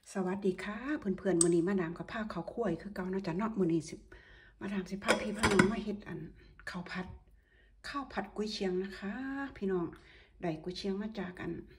สวัสดีค่ะเพื่อนๆมื้อนี้มาดามกับผ้าข้าวคั่วคือเก่านะจ๊ะเนาะมื้อนี้สิมาดามสิพาพี่พาน้องมาเฮ็ดข้าวผัดกุ้ยเชียงนะคะพี่น้องได้กุ้ยเชียงมาจาก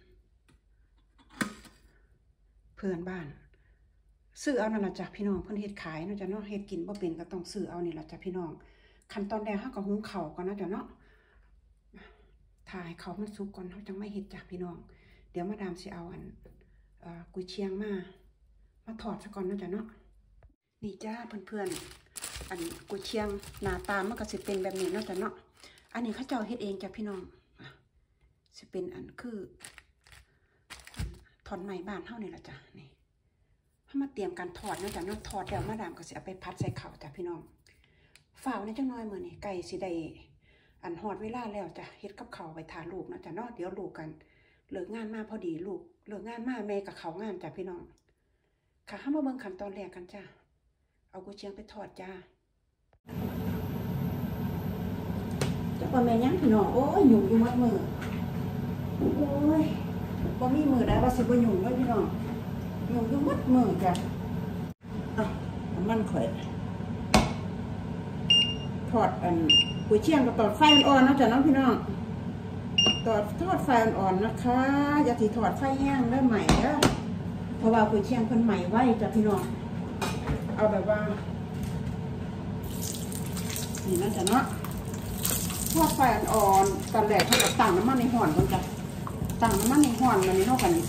เพื่อนบ้านซื้อเอานั่นล่ะจ้ะพี่น้องเพิ่นเฮ็ดขายนะจ๊ะเนาะเฮ็ดกินบ่เป็นก็ต้องซื้อเอานี่ล่ะจ้ะพี่น้องขั้นตอนแรกเฮาก็หุงข้าวก่อนนะจ๊ะเนาะถ่ายข้าวมันสุกก่อนเฮาจังไม่เฮ็ดจ้ะพี่น้องเดี๋ยวมาดามสิเอากุ้ยเชียงมาถอดซะก่อนนะจ๊ะเนาะนี่จ้าเพื่อนๆกุ้ยเชียงหน้าตามันก็สิเป็นแบบนี้เนาะจ๊ะเนาะอันนี้เขาเจ้าเฮ็ดเองจ้ะพี่น้องสิเป็นคือถอนไหมบ้านเฮานี่ล่ะจ้ะนี่เฮามาเตรียมการถอดนะจ๊ะเนาะถอดแล้วมาดามก็สิเอาไปพัดใส่ข้าวจ้ะพี่น้องฝ้าวในจังน้อยมื้อนี้ไก่สิได้ฮอดเวลาแล้วจ้ะเฮ็ดกับข้าวไว้ทาลูกนะจ๊ะเนาะเดี๋ยวลูกกันเลิกงานมาพอดีลูกเลิกงานมาแม่กับเขางานจ้ะพี่น้องค่ะเฮามาเบิ่งขั้นตอนแรกกันจ้ะเอากุ้ยเชียงไปทอดจ้าจะบ่แม่นยังพี่น้องโอ้ยยุ่งอยู่มัดมือโอ้ยบ่มีมือได้ว่าสิบ่ยุ่งเลยพี่น้องยุ่งอยู่มัดมือจ้ะน้ำมันข่อยทอดกุ้ยเชียงก็ตอดไฟอ่อนๆนะจ้ะน้องพี่น้องทอดไฟอ่อนๆนะคะอย่าสิทอดไฟแห้งได้ใหม่เด้อเพราะว่ากุ้ยเชียงเพิ่นใหม่ไว้จ้ะพี่น้องเอาแบบว่านี่นะจ๊ะเนาะทอดไฟอ่อนๆตอนแรกเขาก็ตั้งน้ำมันในห่อนก่อนจ้ะตั้งน้ำมันในห่อนมันนี่เนาะกัน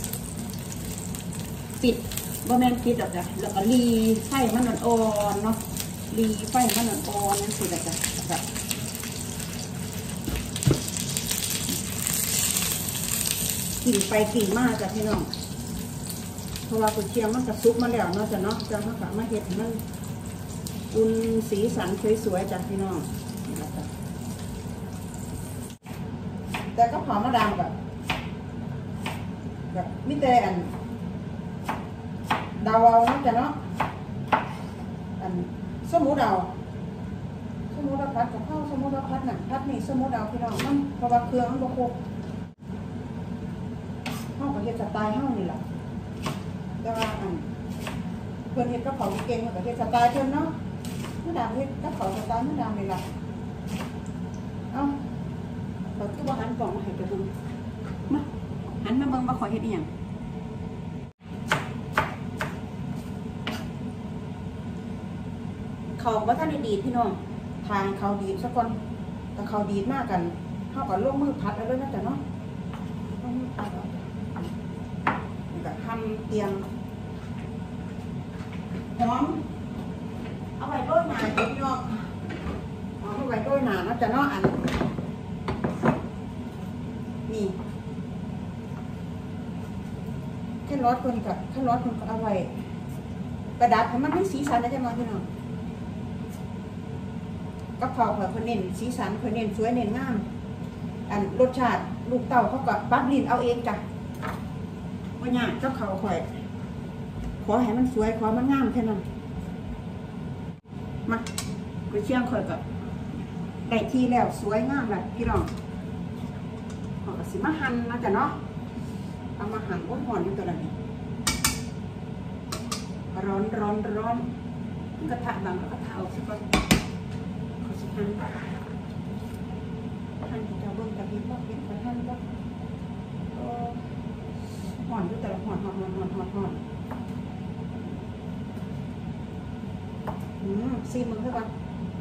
ปิดบ่แม่นปิดดอกจ้ะแล้วก็รีไฟมันอ่อนๆเนาะรีไฟมันอ่อนๆนั่นสิจ้ะแบบกิ่งไปกิ่งมาจ้ะพี่น้องเพราะว่ากุ้ยเชียงมันกระซุกมาแล้วเนาะจ้ะเนาะจะมาฝากมาเห็ดมันอุ่นสีสันสวยๆจ้ะพี่น้องแต่ก็หอมมาดามแบบมิเตดาวเอาเนาะจ้ะเนาะสมุดเอาพัดกับข้าวสมุดเอาพัดน่ะพัดนี่สมุดเอาพี่น้องมันเพราะว่าเครื่องมันบกครบข้าวกับเห็ดสไตล์ข้าวนี่แหละแต่ว่าเพื่อนเห็ดกระเพราเก่งกับเห็ดสไตล์เพื่อนเนาะเมื่อดามเห็ดกระเพราสไตล์เมื่อดามเลยล่ะเราคือว่าหันกล่องมาให้ไปดูมาหันมาเบิ่งมาขอเห็ดอีหยังเขาว่าท่านดีพี่น้องทางเขาดีสักคนแต่เขาดีมากกันเท่ากับลงมือพัดแล้วนะจ๊ะเนาะลงมือพัดกับทำเตรียมหอมเอาไว้ด้วยหนาพี่น้องเอาไว้ด้วยหนานะจ๊ะเนาะนี่แค่รสคนกับแค่รสคนก็เอาไว้ประดับให้มันให้สีสันนะจ๊ะน้องพี่น้องกับข้าวเขาเน้นสีสันเขาเน้นสวยเน้นงามรสชาติลูกเต่าเขาก็ปักลิ้นเอาเองจ้ะว่าเนี่ยกับข้าวข่อยขอให้มันสวยขอมันงามแค่นั้นมากุ้ยเชียงข่อยก็ได้ที่แล้วสวยงามเลยพี่น้องขอสิมาหั่นนะจ๊ะเนาะเอามาหั่นอ้วนห่อนอยู่ตัวละนี่ร้อนกระทะบางกระทะออกสักก่อนหั่นจะเบิ่งจะพิมพ์ว่าเป็นคนหั่นว่าห่อนอยู่แต่ละห่อนซีมึงเท่ากัน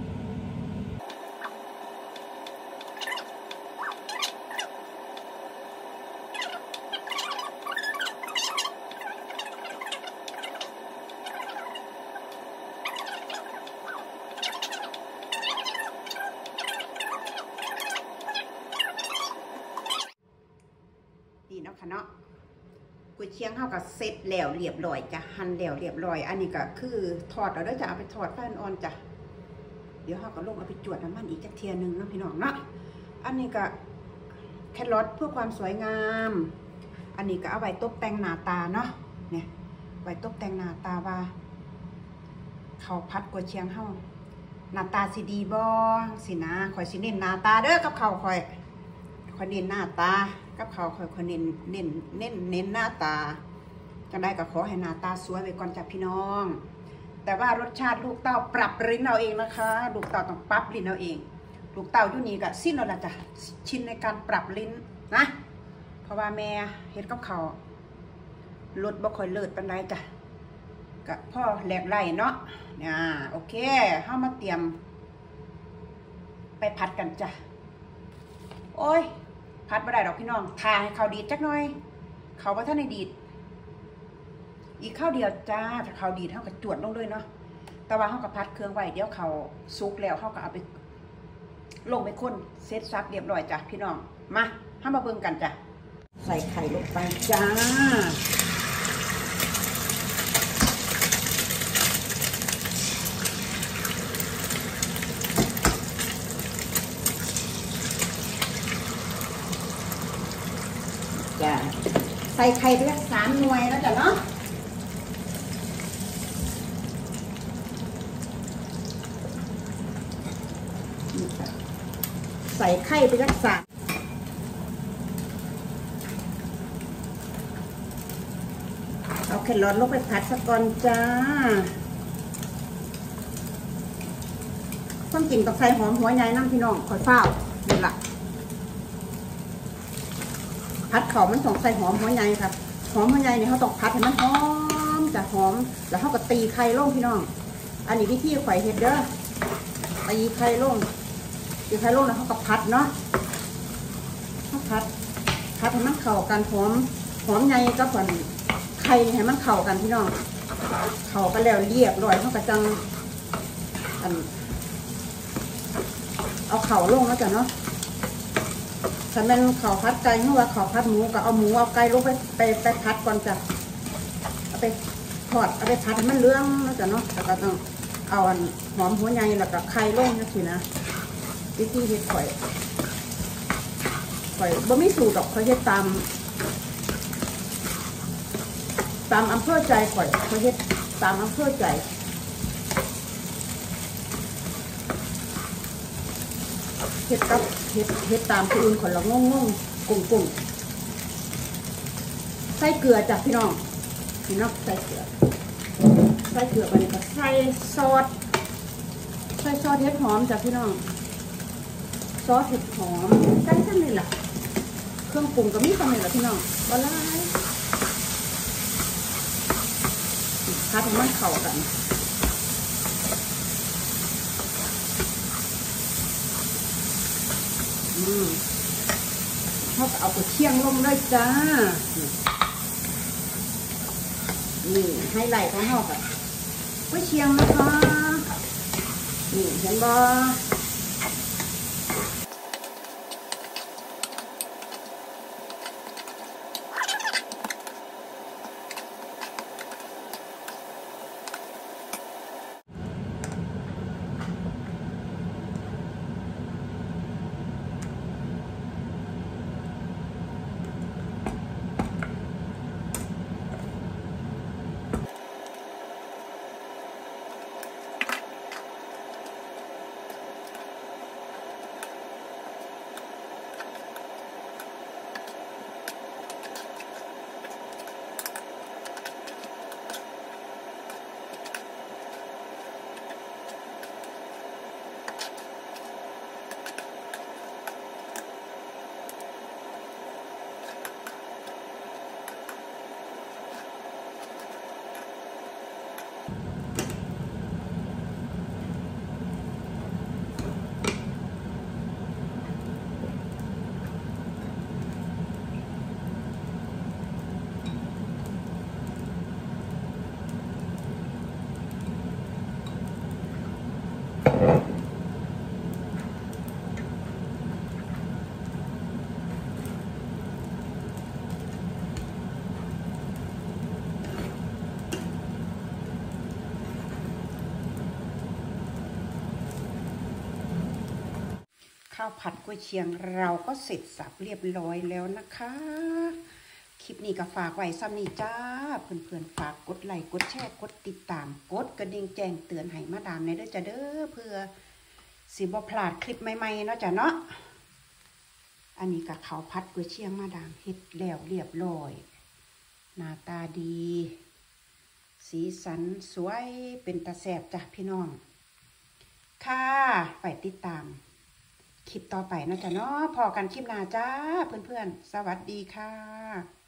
นี่เนาะค่ะเนาะกุ้ยเชียงเข้ากับเสร็จแล้วเรียบร้อยจ้ะหั่นแล้วเรียบร้อยอันนี้ก็คือทอดเราได้จะเอาไปทอดไฟอ่อนจ้ะเดี๋ยวเขาก็ลงเอาไปจวดน้ำมันอีกจักเทียนึงนะพี่น้องเนาะอันนี้ก็แครอทเพื่อความสวยงามอันนี้ก็เอาไว้ตกแต่งหน้าตาเนาะเนี่ยไว้ตกแต่งหน้าตาว่าเขาพัดกุ้ยเชียงเข้าหน้าตาสีดีบ่สินะคอยสิเน้นหน้าตาเด้อกับเขาคอยเน้นหน้าตากับเขาคอยเน้นหน้าตาจะได้ก็ขอให้หน้าตาสวยไปก่อนจ้ะพี่น้องแต่ว่ารสชาติลูกเต้าปรับลิ้นเอาเองนะคะลูกเต้าต้องปรับลิ้นเอาเองลูกเต้าอยู่นี่ก็สิ้นแล้วล่ะจ้ะชินในการปรับลิ้นนะเพราะว่าแม่เฮ็ดกับเขารสบ่ค่อยเลิศปานใดจ้ะก็พ่อแหลกไหลเนาะโอเคเฮามาเตรียมไปผัดกันจ้ะโอ้ยผัดไม่ได้ดอกพี่น้องทาให้เขาดีดจักหน่อยเขาว่าท่านในดีดอีกข้าวเดียวจ้าถ้าเขาดีดเท่ากับจวดลงเลยเนาะแต่ว่าเขากับพัดเครื่องไว้เดี๋ยวเขาซุกแล้วเขาก็เอาไปลงไปค้นเซตซับเรียบร้อยจ้ะพี่น้องมาห้ามาเบิ่งกันจ้ะใส่ไข่ลงไปจ้าจ้ะใส่ไข่ไปสัก3 หน่วยแล้วจ้ะเนาะใส่ไข่ไปสัก3เอาแครอทลงไปผัดสักก่อนจ้าต้องกินกับใส่หอมหัวใหญ่น้ำพี่น้องคอยเฝ้านี่แหละผัดเขามันต้องใส่หอมหัวใหญ่ครับหอมหัวใหญ่เนี่ยเขาต้องผัดให้มันหอมจะหอมแล้วเขาก็ตีไข่ลงพี่น้องอันนี้วิธีข่อยเห็ดเด้อตีไข่ลงตีไข่ลงแล้วเขาก็ผัดเนาะเขาผัดให้มันเข้ากันหอมใหญ่กับผ่อนไข่ให้มันเข้ากันพี่น้องเข้ากันแล้วเรียบร้อยเขาก็จังเอาเข่าลงแล้วจ้ะเนาะถ้าเป็นเข่าพัดไก่หรือว่าเข่าพัดหมูก็เอาหมูเอาไก่ลงไปพัดก่อนจ้ะเอาไปทอดเอาไปพัดให้มันเรื่องแล้วจ้ะเนาะแล้วก็ต้องเอาหอมหัวใหญ่แล้วก็ไข่ลงนะสินะวิธีเฮ็ดข่อยบ่มีสูตรดอกข่อยเฮ็ดตามอำเภอใจข่อยเฮ็ดตามอำเภอใจเฮ็ดกับเฮ็ดตามคนอื่นคนละงงกุ้งใส่เกลือจ้ะพี่น้องใส่เกลือไปนี่ก็ใส่ซอสเห็ดหอมจ้ะพี่น้องซอสเห็ดหอมใส่ทั้งนี้แหละเครื่องปรุงก็มีทั้งนี้แหละพี่น้องบ่หลายผัดให้มันเข้ากันเขาก็เอาไปเคี่ยงลงได้จ้านี่ให้ไหลของเขาแบบไปเชียงนะคะนี่เห็นบ่ข้าวผัดกุ้ยเชียงเราก็เสร็จสับเรียบร้อยแล้วนะคะคลิปนี้ก็ฝากไว้ซ้ำนี้จ้าเพื่อนๆฝากกดไลค์กดแชร์กดติดตามกดกระดิ่งแจ้งเตือนให้มาดามในเด้อจ้าเด้อเพื่อสิบ่พลาดคลิปใหม่ๆเนาะจ้ะเนาะอันนี้ก็ข้าวผัดกุ้ยเชียงมาดามเฮ็ดแล้วเรียบร้อยหน้าตาดี สีสันสวยเป็นตาแสบจ้ะพี่น้องค่ะไปติดตามคลิปต่อไปนะจ๊ะเนาะพอกันคลิปหน้าจ้าเพื่อนๆสวัสดีค่ะ